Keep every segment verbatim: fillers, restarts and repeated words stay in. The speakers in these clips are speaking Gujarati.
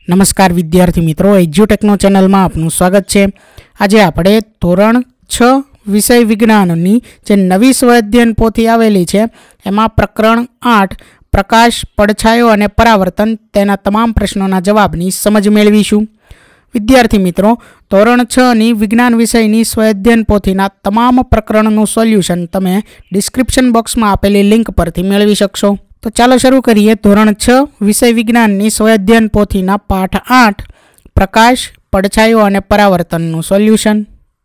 नमस्कार विद्यार्थी मित्रों, एज्युटेकनो चेनल में आपનું स्वागत है। आज આપણે ધોરણ छ विषय विज्ञाननी जे नवी स्वाध्यायन पोथी आवेली है एमां प्रकरण आठ प्रकाश, પડછાયો અને પરાવર્તન तेना तमाम प्रश्नों जवाबनी समझ मेळवीशुं। विद्यार्थी मित्रों, धोरण छ नी विज्ञान विषयनी स्वाध्यायन पोथीना तमाम प्रकरणनुं सोल्यूशन तमे डिस्क्रिप्शन बॉक्स में आपेली लिंक परथी मेळवी शकशो। तो चलो शुरू करिए। धोरण छ विषय विज्ञाननी स्वाध्यायन पोथीना पाठ आठ प्रकाश, પડછાયો અને પરાવર્તનનું સોલ્યુશન।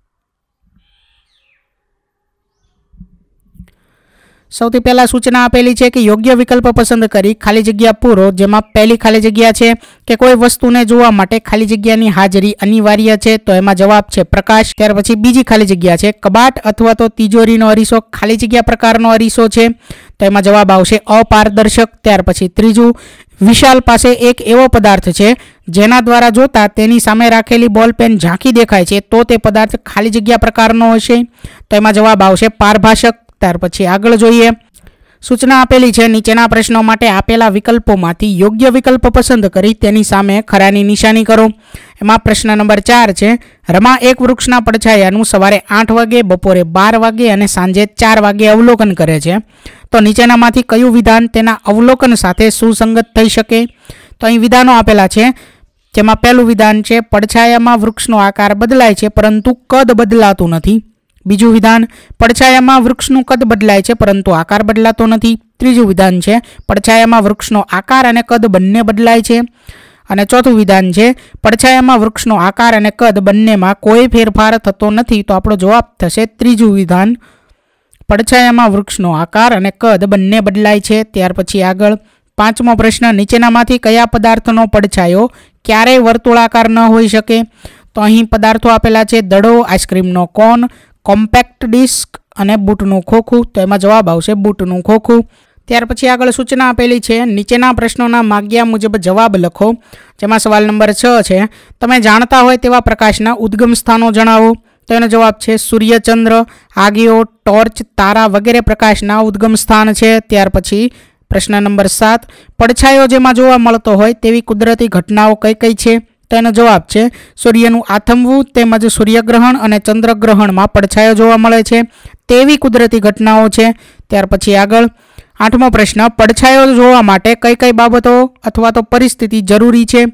સૌથી પહેલા સૂચના આપેલી છે કે યોગ્ય વિકલ્પ પસંદ કરી ખાલી જગ્યા પૂરો, જેમાં પહેલી ખાલી જગ્યા છે કે કોઈ વસ્તુને જોવા માટે ખાલી જગ્યાની હાજરી અનિવાર્ય છે, તો એમાં જવાબ છે પ્રકાશ। ત્યાર પછી બીજી ખાલી જગ્યા છે કબાટ અથવા તો તિજોરીનો અરીસો ખાલી જગ્યા પ્રકારનો અરીસો છે, તો એમાં જવાબ આવશે અપારદર્શક। ત્યાર પછી ત્રીજું, વિશાલ પાસે એક એવો પદાર્થ છે જેના દ્વારા જોતા તેની સામે રાખેલી બોલ પેન ઝાંખી દેખાય છે, તો તે પદાર્થ ખાલી જગ્યા પ્રકારનો હશે, તો એમાં જવાબ આવશે પારભાષક। ત્યાર પછી આગળ જોઈએ। સૂચના આપેલી છે નીચેના પ્રશ્નો માટે આપેલા વિકલ્પોમાંથી યોગ્ય વિકલ્પ પસંદ કરી તેની સામે ખરાની નિશાની કરો। એમાં પ્રશ્ન નંબર ચાર છે, રમા એક વૃક્ષના પડછાયાનું સવારે આઠ વાગે, બપોરે બાર વાગે અને સાંજે ચાર વાગે અવલોકન કરે છે, તો નીચેનામાંથી કયું વિધાન તેના અવલોકન સાથે સુસંગત થઈ શકે? તો અહીં વિધાનો આપેલા છે, જેમાં પહેલું વિધાન છે પડછાયામાં વૃક્ષનો આકાર બદલાય છે પરંતુ કદ બદલાતું નથી। बीजू विधान, પડછાયામાં વૃક્ષનું કદ બદલાય છે પરંતુ આકાર બદલાતો નથી। ત્રીજું વિધાન છે પડછાયામાં વૃક્ષનો આકાર અને કદ બંને બદલાય છે। અને ચોથું વિધાન છે પડછાયામાં વૃક્ષનો આકાર અને કદ બંનેમાં કોઈ ફેરફાર થતો નથી, તો આપણો જવાબ થશે ત્રીજું વિધાન, પડછાયામાં વૃક્ષનો આકાર અને કદ બંને બદલાય છે। ત્યાર પછી આગળ પાંચમો પ્રશ્ન, નીચેનામાંથી કયા પદાર્થનો પડછાયો ક્યારેય વર્તુળાકાર ન હોઈ શકે? તો અહીં પદાર્થો આપેલા છે દડો, આઈસ્ક્રીમનો કોન, કોમ્પેક્ટ ડિસ્ક અને બૂટનું ખોખું, તો એમાં જવાબ આવશે બૂટનું ખોખું। ત્યાર પછી આગળ સૂચના આપેલી છે નીચેના પ્રશ્નોના માગ્યા મુજબ જવાબ લખો, જેમાં સવાલ નંબર છ છે, તમે જાણતા હોય તેવા પ્રકાશના ઉદ્ગમ સ્થાનો જણાવો, તો એનો જવાબ છે સૂર્ય, ચંદ્ર, આગિયો, ટોર્ચ, તારા વગેરે પ્રકાશના ઉદ્ગમ સ્થાન છે। ત્યાર પછી પ્રશ્ન નંબર સાત, પડછાયો જેમાં જોવા મળતો હોય તેવી કુદરતી ઘટનાઓ કઈ કઈ છે? તો એનો જવાબ છે સૂર્યનું આથમવું તેમજ સૂર્યગ્રહણ અને ચંદ્રગ્રહણમાં પડછાયો જોવા મળે છે તેવી કુદરતી ઘટનાઓ છે। ત્યાર પછી આગળ આઠમો પ્રશ્ન, પડછાયો જોવા માટે કઈ કઈ બાબતો અથવા તો પરિસ્થિતિ જરૂરી છે?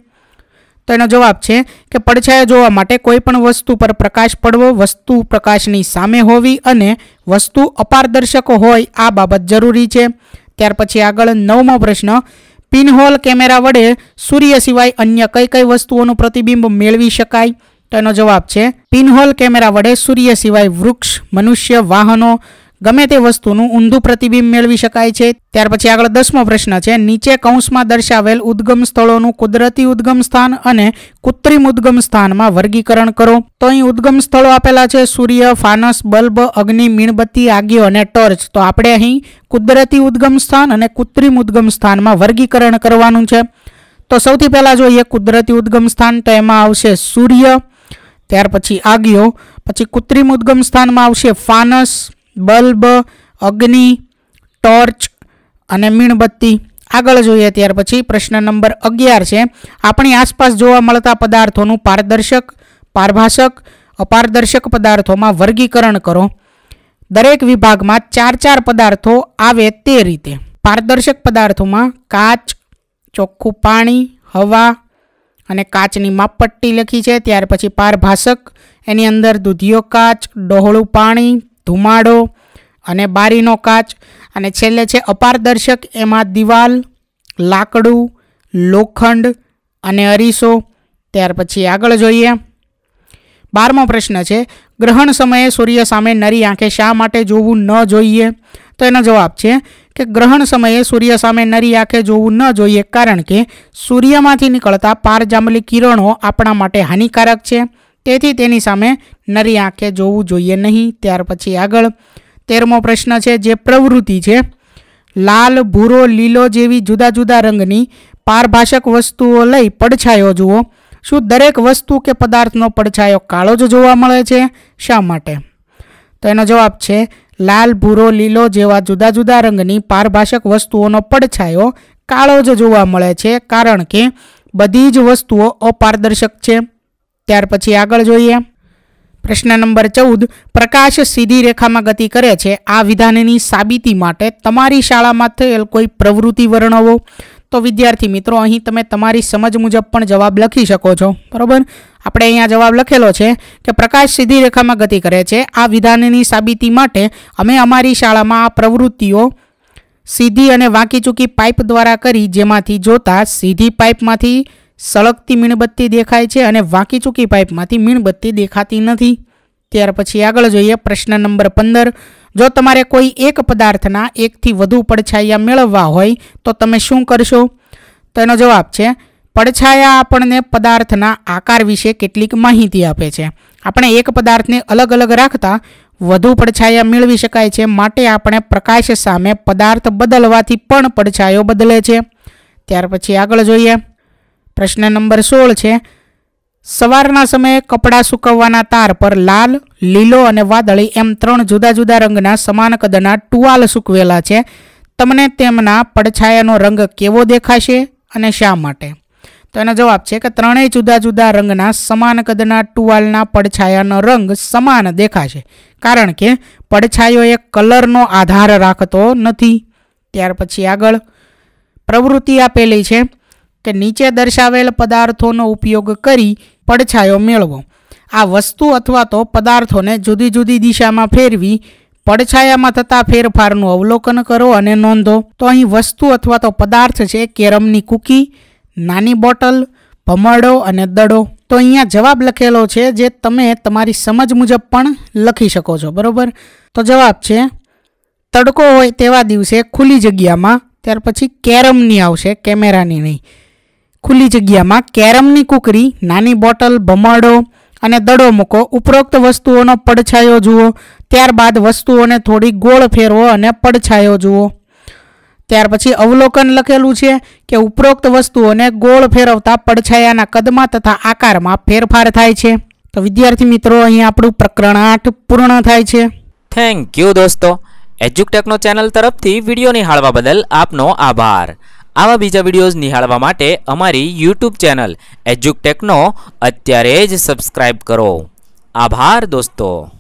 તો એનો જવાબ છે કે પડછાયો જોવા માટે કોઈ પણ વસ્તુ પર પ્રકાશ પડવો, વસ્તુ પ્રકાશની સામે હોવી અને વસ્તુ અપારદર્શક હોય આ બાબત જરૂરી છે। ત્યાર પછી આગળ નવમો પ્રશ્ન, પિનહોલ કેમેરા વડે સૂર્ય સિવાય અન્ય કઈ કઈ વસ્તુઓનું પ્રતિબિંબ મેળવી શકાય? તો એનો જવાબ છે પિનહોલ કેમેરા વડે સૂર્ય સિવાય વૃક્ષ, મનુષ્ય, વાહનો ગમે તે વસ્તુનું ઊંધું પ્રતિબિંબ મેળવી શકાય છે। ત્યાર પછી આગળ દસમો પ્રશ્ન છે, નીચે કૌંસમાં દર્શાવેલ ઉદ્ગમ સ્થળોનું કુદરતી ઉદ્ગમ સ્થાન અને કૃત્રિમ ઉદ્ગમ સ્થાનમાં વર્ગીકરણ કરો। તો અહીં ઉદ્ગમ સ્થળો આપેલા છે સૂર્ય, ફાનસ, બલ્બ, અગ્નિ, મીણબત્તી, આગિયો અને ટોર્ચ, તો આપણે અહીં કુદરતી ઉદ્ગમ સ્થાન અને કૃત્રિમ ઉદ્ગમ સ્થાનમાં વર્ગીકરણ કરવાનું છે। તો સૌથી પહેલા જોઈએ કુદરતી ઉદ્ગમ સ્થાન, તો એમાં આવશે સૂર્ય, ત્યાર પછી આગિયો, પછી કૃત્રિમ ઉદ્ગમ સ્થાનમાં આવશે ફાનસ, બલ્બ, અગ્નિ, ટોર્ચ અને મીણબત્તી। આગળ જોઈએ ત્યાર પછી પ્રશ્ન નંબર અગિયાર છે, આપણી આસપાસ જોવા મળતા પદાર્થોનું પારદર્શક, પારભાષક, અપારદર્શક પદાર્થોમાં વર્ગીકરણ કરો। દરેક વિભાગમાં ચાર ચાર પદાર્થો આવે તે રીતે। પારદર્શક પદાર્થોમાં કાચ, ચોખ્ખું પાણી, હવા અને કાચની માપપટ્ટી લખી છે। ત્યાર પછી પારભાષક, એની અંદર દૂધિયો કાચ, ડહોળું પાણી, ધુમાડો અને બારીનો કાચ, અને છેલ્લે છે અપારદર્શક, એમાં દિવાલ, લાકડું, લોખંડ અને અરીસો। ત્યાર પછી આગળ જોઈએ બારમો પ્રશ્ન છે, ગ્રહણ સમયે સૂર્ય સામે નરી આંખે શા માટે જોવું ન જોઈએ? તો એનો જવાબ છે કે ગ્રહણ સમયે સૂર્ય સામે નરી આંખે જોવું ન જોઈએ કારણ કે સૂર્યમાંથી નીકળતા પારજાંબલી કિરણો આપણા માટે હાનિકારક છે, તેથી તેની સામે નરી આંખે જોવું જોઈએ નહીં। ત્યાર પછી આગળ તેરમો પ્રશ્ન છે, જે પ્રવૃત્તિ છે લાલ, ભૂરો, લીલો જેવી જુદા જુદા રંગની પારભાષક વસ્તુઓ લઈ પડછાયો જુઓ, શું દરેક વસ્તુ કે પદાર્થનો પડછાયો કાળો જ જોવા મળે છે? શા માટે? તો એનો જવાબ છે લાલ, ભૂરો, લીલો જેવા જુદા જુદા રંગની પારભાષક વસ્તુઓનો પડછાયો કાળો જ જોવા મળે છે કારણ કે બધી જ વસ્તુઓ અપારદર્શક છે। ત્યાર પછી આગળ જોઈએ પ્રશ્ન નંબર ચૌદ, પ્રકાશ સીધી રેખામાં ગતિ કરે છે આ વિધાનની સાબિતી માટે તમારી શાળામાં થયેલ કોઈ પ્રવૃત્તિ વર્ણવો। તો વિદ્યાર્થી મિત્રો અહીં તમે તમારી સમજ મુજબ પણ જવાબ લખી શકો છો, બરાબર। આપણે અહીંયા જવાબ લખેલો છે કે પ્રકાશ સીધી રેખામાં ગતિ કરે છે આ વિધાનની સાબિતી માટે અમે અમારી શાળામાં આ પ્રવૃત્તિઓ સીધી અને વાંકી ચૂકી પાઇપ દ્વારા કરી, જેમાંથી જોતા સીધી પાઇપમાંથી સળગતી મીણબત્તી દેખાય છે અને વાંકી ચૂકી પાઇપમાંથી મીણબત્તી દેખાતી નથી। ત્યાર પછી આગળ જોઈએ પ્રશ્ન નંબર પંદર, જો તમારે કોઈ એક પદાર્થના એકથી વધુ પડછાયા મેળવવા હોય તો તમે શું કરશો? તો એનો જવાબ છે પડછાયા આપણને પદાર્થના આકાર વિશે કેટલીક માહિતી આપે છે। આપણે એક પદાર્થને અલગ અલગ રાખતા વધુ પડછાયા મેળવી શકાય છે, માટે આપણે પ્રકાશ સામે પદાર્થ બદલવાથી પણ પડછાયો બદલે છે। ત્યાર પછી આગળ જોઈએ પ્રશ્ન નંબર સોળ છે, સવારના સમયે કપડાં સૂકવવાના તાર પર લાલ, લીલો અને વાદળી એમ ત્રણ જુદા જુદા રંગના સમાન કદના ટુવાલ સૂકવેલા છે। તમને તેમના પડછાયાનો રંગ કેવો દેખાશે અને શા માટે? તો એનો જવાબ છે કે ત્રણેય જુદા જુદા રંગના સમાન કદના ટુવાલના પડછાયાનો રંગ સમાન દેખાશે, કારણ કે પડછાયો એક કલરનો આધાર રાખતો નથી। ત્યાર પછી આગળ પ્રવૃત્તિ આપેલી છે કે નીચે દર્શાવેલ પદાર્થોનો ઉપયોગ કરી પડછાયો મેળવો। આ વસ્તુ અથવા તો પદાર્થોને જુદી જુદી દિશામાં ફેરવી પડછાયામાં થતા ફેરફારનું અવલોકન કરો અને નોંધો। તો અહીં વસ્તુ અથવા તો પદાર્થ છે કેરમની કૂકી, નાની બોટલ, ભમરડો અને દડો। તો અહીંયા જવાબ લખેલો છે જે તમે તમારી સમજ મુજબ પણ લખી શકો છો, બરાબર। તો જવાબ છે તડકો હોય તેવા દિવસે ખુલ્લી જગ્યામાં, ત્યાર પછી કેરમની આવશે, કેમેરાની નહીં, ખુલ્લી જગ્યામાં કેરમની કૂકરી, નાની બોટલ, ભમરડો અને દડો મૂકો। ઉપરોક્ત વસ્તુઓનો પડછાયો જુઓ, ત્યારબાદ વસ્તુઓને થોડી ગોળ ફેરવો અને પડછાયો જુઓ। ત્યાર પછી અવલોકન લખેલું છે કે ઉપરોક્ત વસ્તુઓને ગોળ ફેરવતા પડછાયાના કદમાં તથા આકારમાં ફેરફાર થાય છે। તો વિદ્યાર્થી મિત્રો અહીં આપણું પ્રકરણ આઠ પૂર્ણ થાય છે। થેન્ક યુ દોસ્તો, એજ્યુકટેકનો ચેનલ તરફથી વિડીયો નિહાળવા બદલ આપનો આભાર। આવા બીજા વિડીયોઝ નિહાળવા માટે અમારી યુટ્યુબ ચેનલ એજ્યુકટેકનો અત્યારે જ સબસ્ક્રાઇબ કરો। આભાર દોસ્તો।